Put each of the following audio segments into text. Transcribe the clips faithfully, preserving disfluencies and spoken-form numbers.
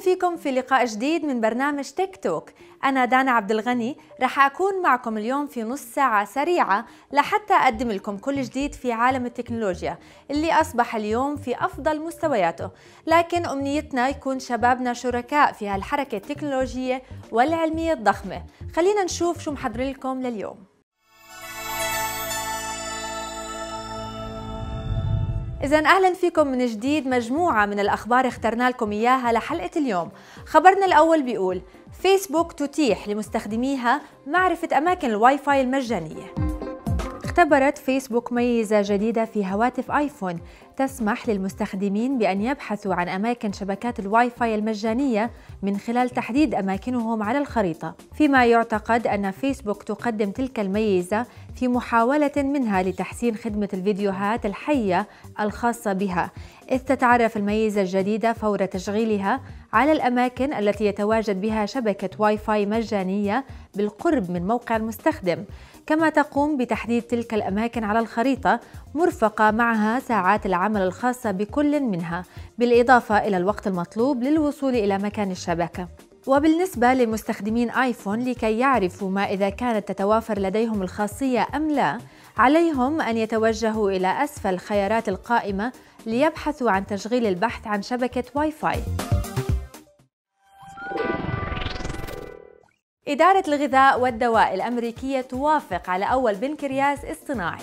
فيكم في لقاء جديد من برنامج تيك توك. أنا دانا عبد الغني، رح أكون معكم اليوم في نص ساعة سريعة لحتى أقدم لكم كل جديد في عالم التكنولوجيا اللي أصبح اليوم في أفضل مستوياته، لكن أمنيتنا يكون شبابنا شركاء في هالحركة التكنولوجية والعلمية الضخمة. خلينا نشوف شو محضرين لكم لليوم. إذن أهلا فيكم من جديد. مجموعة من الأخبار اخترنا لكم إياها لحلقة اليوم. خبرنا الأول بيقول فيسبوك تتيح لمستخدميها معرفة أماكن الواي فاي المجانية. اختبرت فيسبوك ميزة جديدة في هواتف آيفون تسمح للمستخدمين بأن يبحثوا عن أماكن شبكات الواي فاي المجانية من خلال تحديد أماكنهم على الخريطة، فيما يعتقد أن فيسبوك تقدم تلك الميزة في محاولة منها لتحسين خدمة الفيديوهات الحية الخاصة بها، إذ تتعرف الميزة الجديدة فور تشغيلها على الأماكن التي يتواجد بها شبكة واي فاي مجانية بالقرب من موقع المستخدم، كما تقوم بتحديد تلك الأماكن على الخريطة مرفقة معها ساعات العمل الخاصة بكل منها، بالإضافة إلى الوقت المطلوب للوصول إلى مكان الشبكة. وبالنسبة لمستخدمين آيفون، لكي يعرفوا ما إذا كانت تتوافر لديهم الخاصية أم لا، عليهم أن يتوجهوا إلى أسفل خيارات القائمة ليبحثوا عن تشغيل البحث عن شبكة واي فاي. إدارة الغذاء والدواء الأمريكية توافق على أول بنكرياس اصطناعي.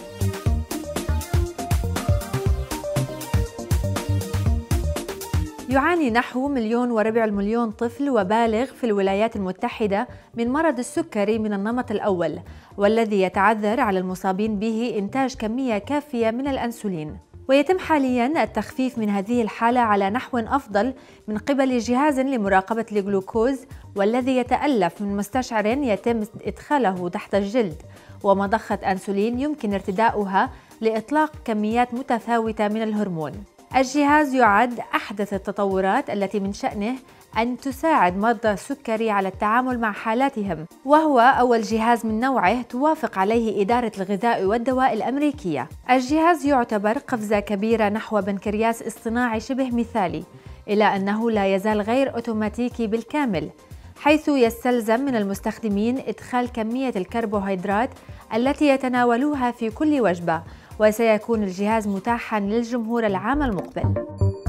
يعاني نحو مليون وربع المليون طفل وبالغ في الولايات المتحدة من مرض السكري من النمط الأول، والذي يتعذر على المصابين به إنتاج كمية كافية من الأنسولين. ويتم حالياً التخفيف من هذه الحالة على نحو أفضل من قبل جهاز لمراقبة الجلوكوز، والذي يتألف من مستشعر يتم إدخاله تحت الجلد ومضخة أنسولين يمكن ارتداؤها لإطلاق كميات متفاوتة من الهرمون. الجهاز يعد أحدث التطورات التي من شأنه أن تساعد مرضى السكري على التعامل مع حالاتهم، وهو أول جهاز من نوعه توافق عليه إدارة الغذاء والدواء الأمريكية. الجهاز يعتبر قفزة كبيرة نحو بنكرياس اصطناعي شبه مثالي، إلى أنه لا يزال غير أوتوماتيكي بالكامل، حيث يستلزم من المستخدمين إدخال كمية الكربوهيدرات التي يتناولوها في كل وجبة، وسيكون الجهاز متاحاً للجمهور العام المقبل.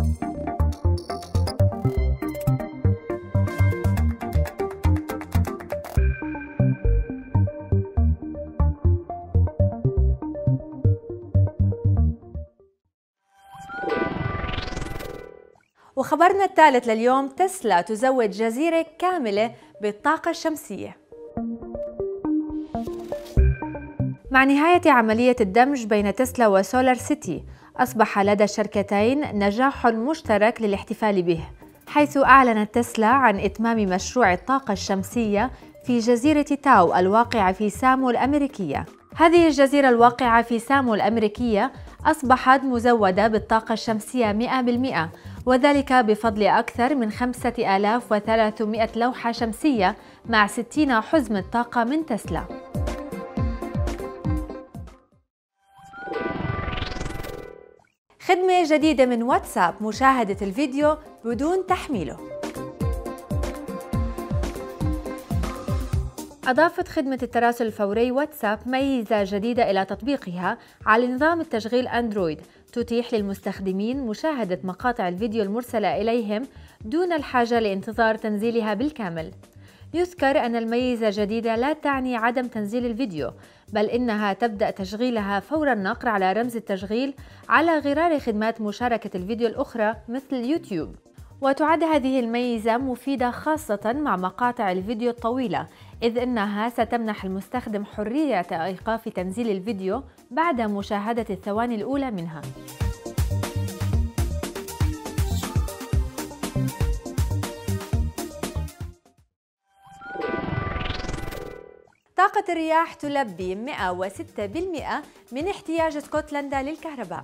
وخبرنا الثالث لليوم، تسلا تزود جزيرة كاملة بالطاقة الشمسية. مع نهاية عملية الدمج بين تسلا وسولار سيتي، أصبح لدى الشركتين نجاح مشترك للاحتفال به، حيث أعلنت تسلا عن إتمام مشروع الطاقة الشمسية في جزيرة تاو الواقعة في سامو الأمريكية. هذه الجزيرة الواقعة في سامو الأمريكية أصبحت مزودة بالطاقة الشمسية مئة بالمئة، وذلك بفضل أكثر من خمسة آلاف وثلاثمئة لوحة شمسية مع ستين حزمة طاقة من تسلا. خدمة جديدة من واتساب، مشاهدة الفيديو بدون تحميله. أضافت خدمة التراسل الفوري واتساب ميزة جديدة إلى تطبيقها على نظام التشغيل أندرويد، تتيح للمستخدمين مشاهدة مقاطع الفيديو المرسلة إليهم دون الحاجة لانتظار تنزيلها بالكامل. يذكر أن الميزة الجديدة لا تعني عدم تنزيل الفيديو، بل إنها تبدأ تشغيلها فور النقر على رمز التشغيل على غرار خدمات مشاركة الفيديو الأخرى مثل يوتيوب. وتعد هذه الميزة مفيدة خاصة مع مقاطع الفيديو الطويلة، إذ أنها ستمنح المستخدم حرية إيقاف تنزيل الفيديو بعد مشاهدة الثواني الأولى منها. طاقة الرياح تلبي مئة وستة بالمئة من احتياج اسكتلندا للكهرباء.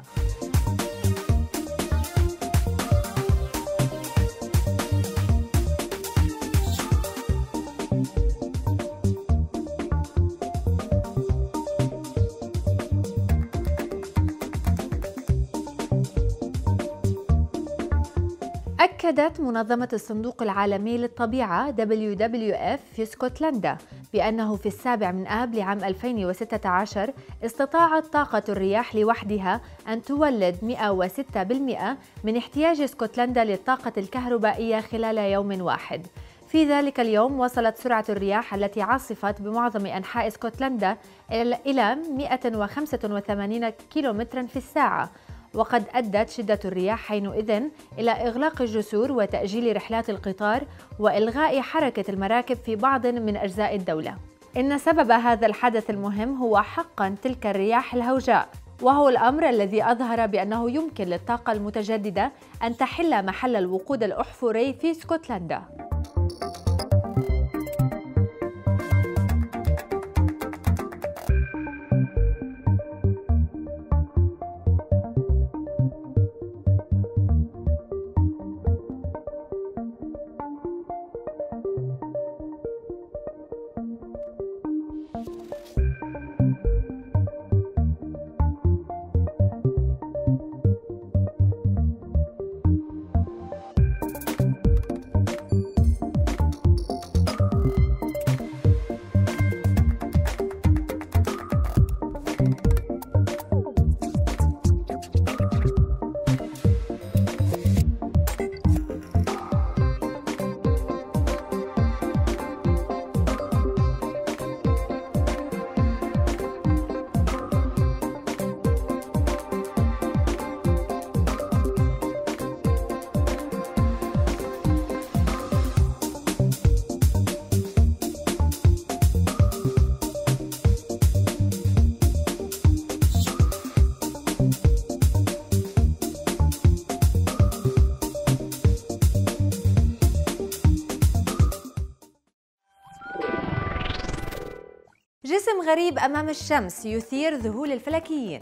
أكدت منظمة الصندوق العالمي للطبيعة دبليو دبليو إف في اسكتلندا بأنه في السابع من آب لعام ألفين وستة عشر استطاعت طاقة الرياح لوحدها أن تولد مئة وستة بالمئة من احتياج اسكتلندا للطاقة الكهربائية خلال يوم واحد. في ذلك اليوم وصلت سرعة الرياح التي عاصفت بمعظم أنحاء اسكتلندا إلى مئة وخمسة وثمانين كيلومترا في الساعة، وقد أدت شدة الرياح حينئذ إلى إغلاق الجسور وتأجيل رحلات القطار وإلغاء حركة المراكب في بعض من أجزاء الدولة. إن سبب هذا الحدث المهم هو حقاً تلك الرياح الهوجاء، وهو الأمر الذي أظهر بأنه يمكن للطاقة المتجددة أن تحل محل الوقود الأحفوري في اسكتلندا. جسم غريب أمام الشمس يثير ذهول الفلكيين.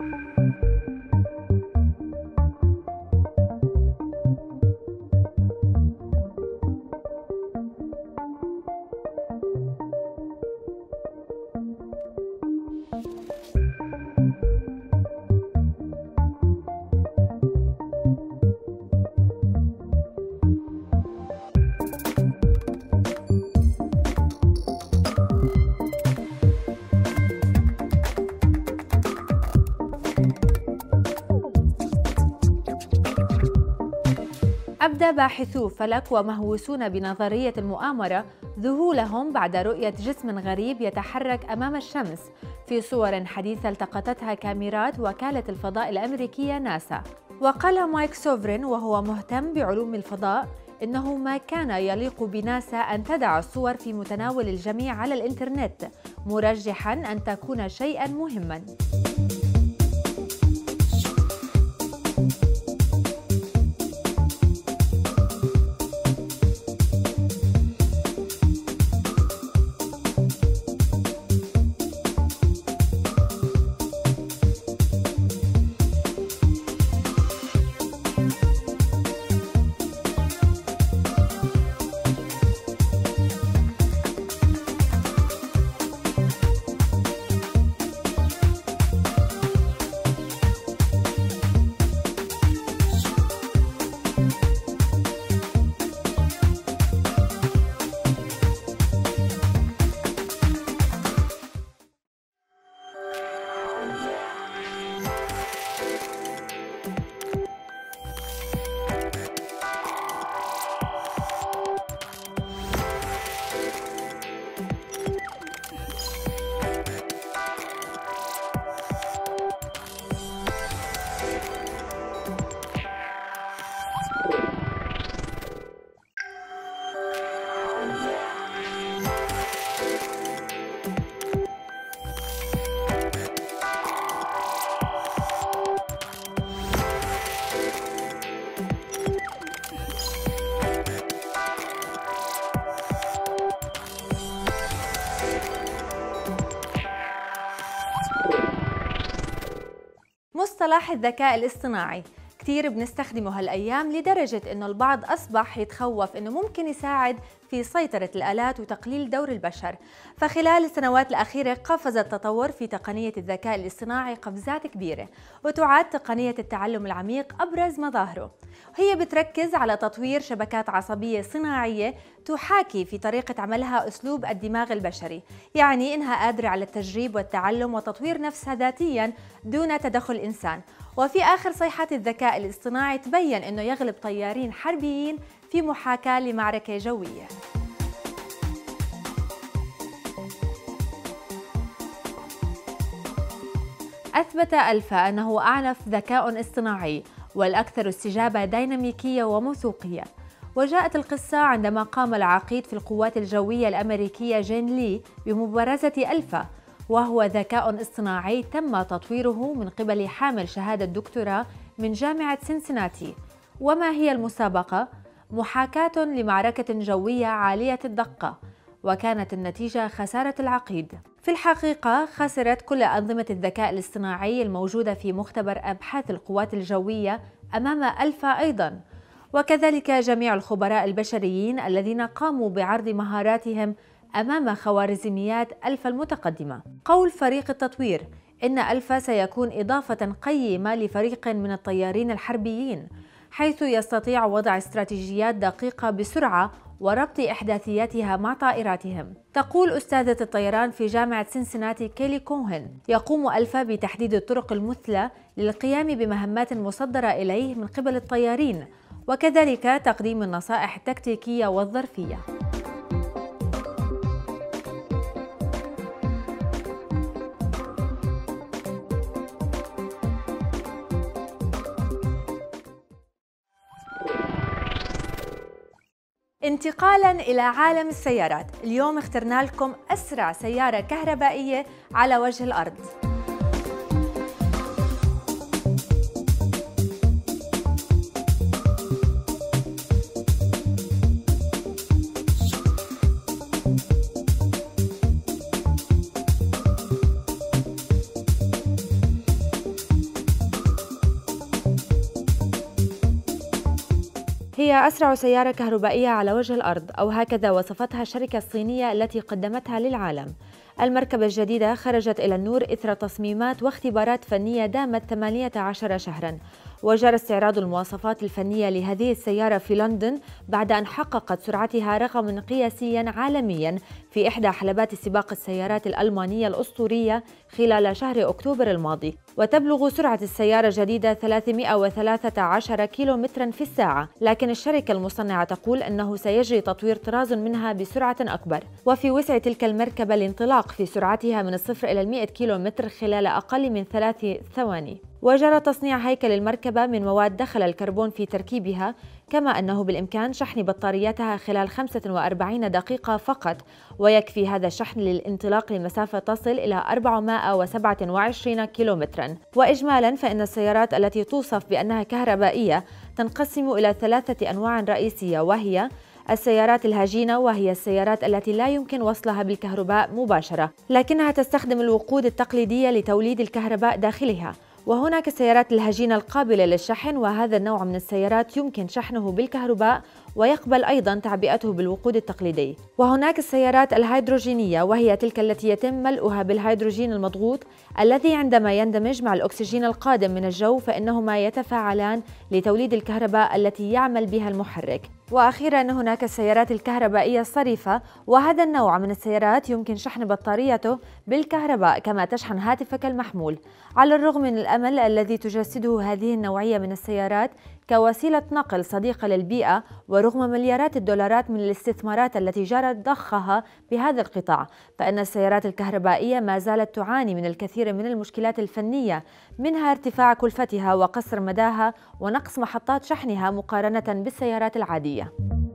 أبدى باحثو فلك ومهووسون بنظرية المؤامرة ذهولهم بعد رؤية جسم غريب يتحرك أمام الشمس في صور حديثة التقطتها كاميرات وكالة الفضاء الأمريكية ناسا. وقال مايك سوفرين وهو مهتم بعلوم الفضاء إنه ما كان يليق بناسا أن تدع الصور في متناول الجميع على الإنترنت، مرجحاً أن تكون شيئاً مهماً. مصطلح الذكاء الاصطناعي كتير بنستخدمه هالأيام لدرجة إنه البعض أصبح يتخوف إنه ممكن يساعد في سيطرة الآلات وتقليل دور البشر. فخلال السنوات الأخيرة قفز التطور في تقنية الذكاء الاصطناعي قفزات كبيرة، وتعد تقنية التعلم العميق أبرز مظاهره. هي بتركز على تطوير شبكات عصبية صناعية تحاكي في طريقة عملها أسلوب الدماغ البشري، يعني إنها قادرة على التجريب والتعلم وتطوير نفسها ذاتياً دون تدخل إنسان. وفي آخر صيحات الذكاء الاصطناعي تبين أنه يغلب طيارين حربيين في محاكاة لمعركة جوية. أثبت ألفا أنه أعنف ذكاء اصطناعي والأكثر استجابة ديناميكية وموثوقية. وجاءت القصة عندما قام العقيد في القوات الجوية الأمريكية جين لي بمبارزة ألفا، وهو ذكاء اصطناعي تم تطويره من قبل حامل شهادة دكتوراه من جامعة سنسناتي. وما هي المسابقة؟ محاكاة لمعركة جوية عالية الدقة، وكانت النتيجة خسارة العقيد. في الحقيقة خسرت كل أنظمة الذكاء الاصطناعي الموجودة في مختبر أبحاث القوات الجوية أمام ألفا أيضاً، وكذلك جميع الخبراء البشريين الذين قاموا بعرض مهاراتهم أمام خوارزميات ألفا المتقدمة. قول فريق التطوير إن ألفا سيكون إضافة قيمة لفريق من الطيارين الحربيين، حيث يستطيع وضع استراتيجيات دقيقة بسرعة وربط إحداثياتها مع طائراتهم. تقول أستاذة الطيران في جامعة سنسناتي كيلي كوهن: يقوم ألفا بتحديد الطرق المثلى للقيام بمهمات مصدرة إليه من قبل الطيارين، وكذلك تقديم النصائح التكتيكية والظرفية. انتقالاً إلى عالم السيارات، اليوم اخترنا لكم أسرع سيارة كهربائية على وجه الأرض. هي أسرع سيارة كهربائية على وجه الأرض، أو هكذا وصفتها الشركة الصينية التي قدمتها للعالم. المركبة الجديدة خرجت إلى النور إثر تصميمات واختبارات فنية دامت ثمانية عشر شهراً، وجرى استعراض المواصفات الفنية لهذه السيارة في لندن بعد أن حققت سرعتها رقماً قياسياً عالمياً في إحدى حلبات سباق السيارات الألمانية الأسطورية خلال شهر أكتوبر الماضي. وتبلغ سرعة السيارة الجديدة ثلاثمئة وثلاثة عشر كيلومتراً في الساعة، لكن الشركة المصنعة تقول أنه سيجري تطوير طراز منها بسرعة أكبر. وفي وسع تلك المركبة الانطلاق في سرعتها من الصفر إلى المئة كيلومتر خلال أقل من ثلاث ثواني. وجرى تصنيع هيكل المركبة من مواد دخل الكربون في تركيبها، كما أنه بالإمكان شحن بطارياتها خلال خمسة وأربعين دقيقة فقط، ويكفي هذا الشحن للانطلاق لمسافة تصل إلى أربعمئة وسبعة وعشرين كيلومتراً. وإجمالاً فإن السيارات التي توصف بأنها كهربائية تنقسم إلى ثلاثة أنواع رئيسية، وهي السيارات الهجينة، وهي السيارات التي لا يمكن وصلها بالكهرباء مباشرة لكنها تستخدم الوقود التقليدية لتوليد الكهرباء داخلها. وهناك السيارات الهجينة القابلة للشحن، وهذا النوع من السيارات يمكن شحنه بالكهرباء ويقبل أيضاً تعبئته بالوقود التقليدي. وهناك السيارات الهيدروجينية، وهي تلك التي يتم ملؤها بالهيدروجين المضغوط الذي عندما يندمج مع الأكسجين القادم من الجو فإنهما يتفاعلان لتوليد الكهرباء التي يعمل بها المحرك. وأخيراً هناك السيارات الكهربائية الصريفة، وهذا النوع من السيارات يمكن شحن بطاريته بالكهرباء كما تشحن هاتفك المحمول. على الرغم من الأمل الذي تجسده هذه النوعية من السيارات كوسيلة نقل صديقة للبيئة، ورغم مليارات الدولارات من الاستثمارات التي جرت ضخها بهذا القطاع، فإن السيارات الكهربائية ما زالت تعاني من الكثير من المشكلات الفنية، منها ارتفاع كلفتها وقصر مداها ونقص محطات شحنها مقارنة بالسيارات العادية.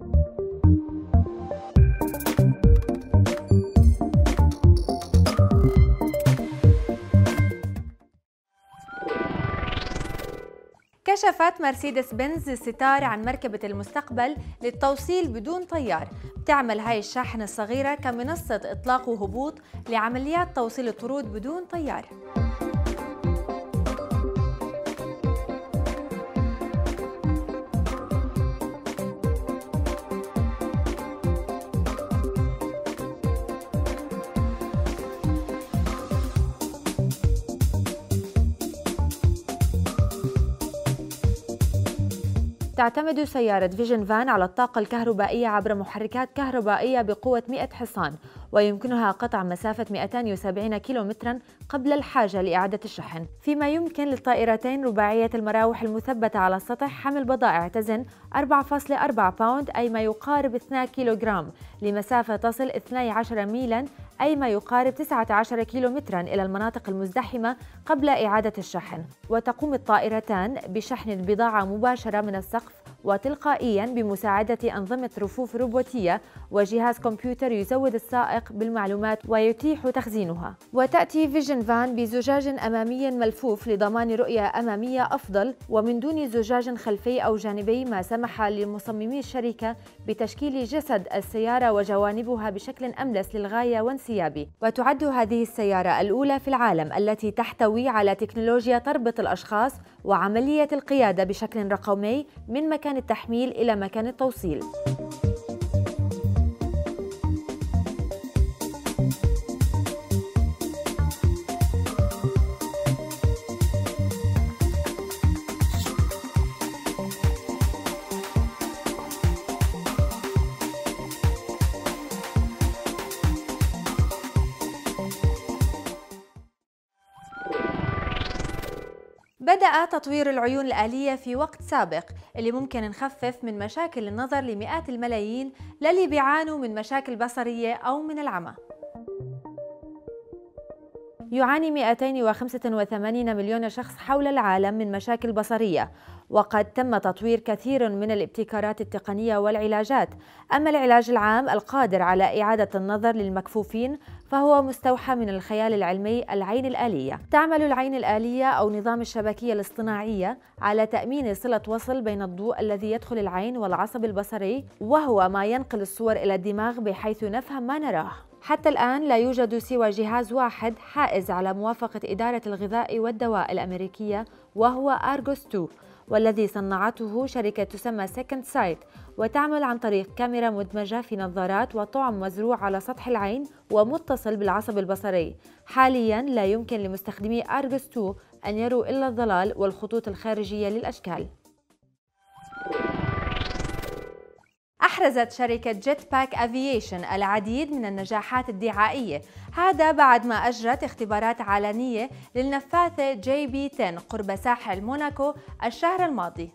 كشفت مرسيدس بنز ستار عن مركبة المستقبل للتوصيل بدون طيار. بتعمل هاي الشاحنة الصغيرة كمنصة إطلاق وهبوط لعمليات توصيل الطرود بدون طيار. تعتمد سيارة فيجن فان على الطاقة الكهربائية عبر محركات كهربائية بقوة مئة حصان، ويمكنها قطع مسافة مئتين وسبعين كيلومترا قبل الحاجة لإعادة الشحن، فيما يمكن للطائرتين رباعية المراوح المثبتة على السطح حمل بضائع تزن أربعة فاصلة أربعة باوند أي ما يقارب اثنين كيلوغرام لمسافة تصل اثنتي عشرة ميلا أي ما يقارب تسعة عشر كيلومترا إلى المناطق المزدحمة قبل إعادة الشحن. وتقوم الطائرتان بشحن البضاعة مباشرة من السقف وتلقائياً بمساعدة أنظمة رفوف روبوتية وجهاز كمبيوتر يزود السائق بالمعلومات ويتيح تخزينها. وتأتي فيجن فان بزجاج أمامي ملفوف لضمان رؤية أمامية أفضل ومن دون زجاج خلفي أو جانبي، ما سمح لمصممي الشركة بتشكيل جسد السيارة وجوانبها بشكل أملس للغاية وانسيابي. وتعد هذه السيارة الأولى في العالم التي تحتوي على تكنولوجيا تربط الأشخاص وعملية القيادة بشكل رقمي من مكان التحميل إلى مكان التوصيل. بدأ تطوير العيون الآلية في وقت سابق اللي ممكن نخفف من مشاكل النظر لمئات الملايين للي بيعانوا من مشاكل بصرية أو من العمى. يعاني مئتين وخمسة وثمانين مليون شخص حول العالم من مشاكل بصرية، وقد تم تطوير كثير من الابتكارات التقنية والعلاجات. أما العلاج العام القادر على إعادة النظر للمكفوفين فهو مستوحى من الخيال العلمي العين الآلية. تعمل العين الآلية أو نظام الشبكية الاصطناعية على تأمين صلة وصل بين الضوء الذي يدخل العين والعصب البصري، وهو ما ينقل الصور إلى الدماغ بحيث نفهم ما نراه. حتى الآن لا يوجد سوى جهاز واحد حائز على موافقة إدارة الغذاء والدواء الأمريكية، وهو أرغوس اثنين، والذي صنعته شركة تسمى سكند سايت، وتعمل عن طريق كاميرا مدمجة في نظارات وطعم مزروع على سطح العين ومتصل بالعصب البصري. حالياً لا يمكن لمستخدمي أرغوس اثنين أن يروا إلا الظلال والخطوط الخارجية للأشكال. أحرزت شركة جيت باك أفييشن العديد من النجاحات الدعائية، هذا بعد ما أجرت اختبارات علنية للنفاثة جي بي عشرة قرب ساحل موناكو الشهر الماضي.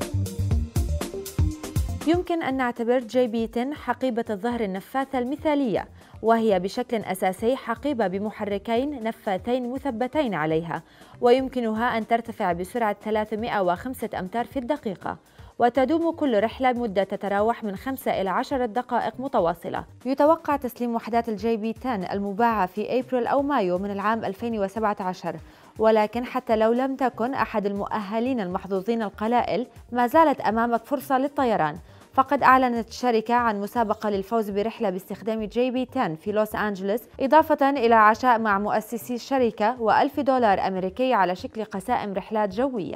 يمكن أن نعتبر جي بي عشرة حقيبة الظهر النفاثة المثالية، وهي بشكل أساسي حقيبة بمحركين نفاثين مثبتين عليها، ويمكنها أن ترتفع بسرعة ثلاثمئة وخمسة أمتار في الدقيقة، وتدوم كل رحلة بمدة تتراوح من خمسة إلى عشرة دقائق متواصلة. يتوقع تسليم وحدات الجي بي عشرة المباعة في أبريل أو مايو من العام ألفين وسبعة عشر، ولكن حتى لو لم تكن أحد المؤهلين المحظوظين القلائل ما زالت أمامك فرصة للطيران. فقد أعلنت الشركة عن مسابقة للفوز برحلة باستخدام جي بي عشرة في لوس أنجلوس، إضافة إلى عشاء مع مؤسسي الشركة وألف دولار أمريكي على شكل قسائم رحلات جوية.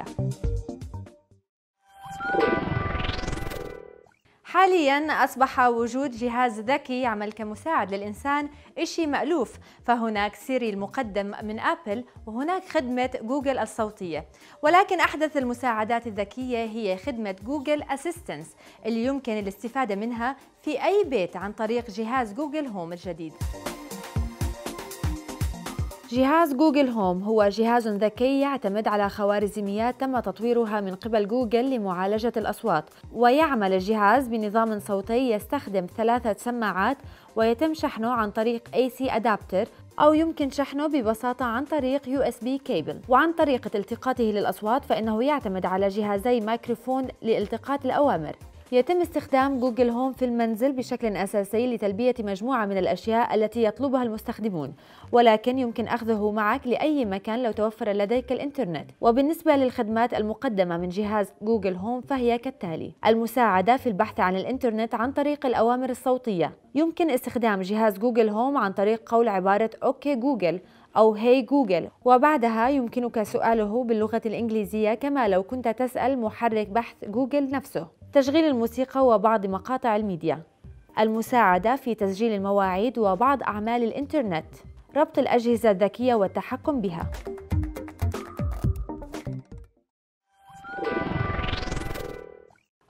حالياً أصبح وجود جهاز ذكي يعمل كمساعد للإنسان إشي مألوف، فهناك سيري المقدم من أبل وهناك خدمة جوجل الصوتية، ولكن أحدث المساعدات الذكية هي خدمة جوجل أسيستنس اللي يمكن الاستفادة منها في أي بيت عن طريق جهاز جوجل هوم الجديد. جهاز جوجل هوم هو جهاز ذكي يعتمد على خوارزميات تم تطويرها من قبل جوجل لمعالجة الأصوات، ويعمل الجهاز بنظام صوتي يستخدم ثلاثة سماعات، ويتم شحنه عن طريق إيه سي أدابتر، أو يمكن شحنه ببساطة عن طريق يو إس بي كيبل. وعن طريقة التقاطه للأصوات فإنه يعتمد على جهازي ميكروفون لالتقاط الأوامر. يتم استخدام جوجل هوم في المنزل بشكل أساسي لتلبية مجموعة من الأشياء التي يطلبها المستخدمون، ولكن يمكن أخذه معك لأي مكان لو توفر لديك الإنترنت. وبالنسبة للخدمات المقدمة من جهاز جوجل هوم فهي كالتالي: المساعدة في البحث عن الإنترنت عن طريق الأوامر الصوتية. يمكن استخدام جهاز جوجل هوم عن طريق قول عبارة أوكي جوجل أو هاي جوجل، وبعدها يمكنك سؤاله باللغة الإنجليزية كما لو كنت تسأل محرك بحث جوجل نفسه. تشغيل الموسيقى وبعض مقاطع الميديا. المساعدة في تسجيل المواعيد وبعض أعمال الإنترنت. ربط الأجهزة الذكية والتحكم بها.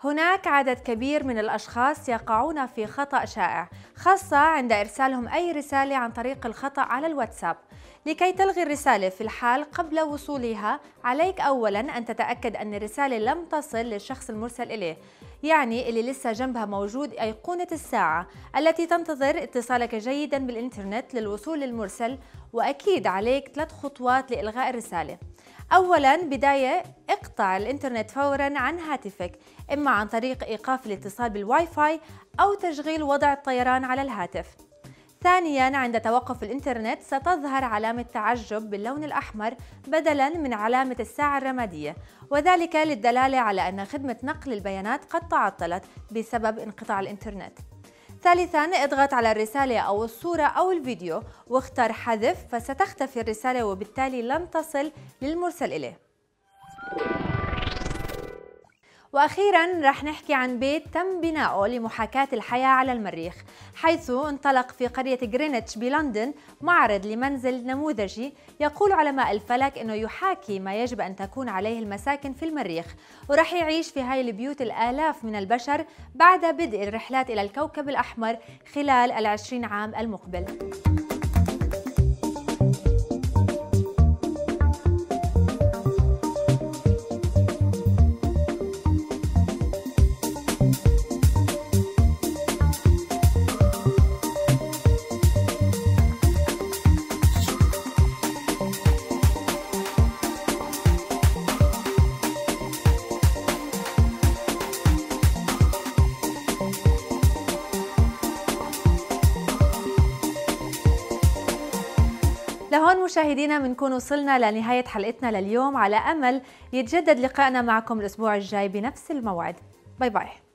هناك عدد كبير من الأشخاص يقعون في خطأ شائع، خاصة عند إرسالهم أي رسالة عن طريق الخطأ على الواتساب. لكي تلغي الرسالة في الحال قبل وصولها، عليك أولاً أن تتأكد أن الرسالة لم تصل للشخص المرسل إليه، يعني اللي لسه جنبها موجود أيقونة الساعة التي تنتظر اتصالك جيداً بالإنترنت للوصول للمرسل. وأكيد عليك ثلاث خطوات لإلغاء الرسالة. أولاً، بداية اقطع الإنترنت فوراً عن هاتفك، إما عن طريق إيقاف الاتصال بالواي فاي أو تشغيل وضع الطيران على الهاتف. ثانياً، عند توقف الإنترنت ستظهر علامة تعجب باللون الأحمر بدلاً من علامة الساعة الرمادية، وذلك للدلالة على أن خدمة نقل البيانات قد تعطلت بسبب انقطاع الإنترنت. ثالثاً، اضغط على الرسالة أو الصورة أو الفيديو واختر حذف، فستختفي الرسالة وبالتالي لن تصل للمرسل إليه. وأخيراً رح نحكي عن بيت تم بناؤه لمحاكاة الحياة على المريخ، حيث انطلق في قرية غرينتش بلندن معرض لمنزل نموذجي يقول علماء الفلك أنه يحاكي ما يجب أن تكون عليه المساكن في المريخ، ورح يعيش في هاي البيوت الآلاف من البشر بعد بدء الرحلات إلى الكوكب الأحمر خلال العشرين عام المقبل. لهون مشاهدينا بنكون وصلنا لنهاية حلقتنا لليوم، على أمل يتجدد لقائنا معكم الأسبوع الجاي بنفس الموعد. باي باي.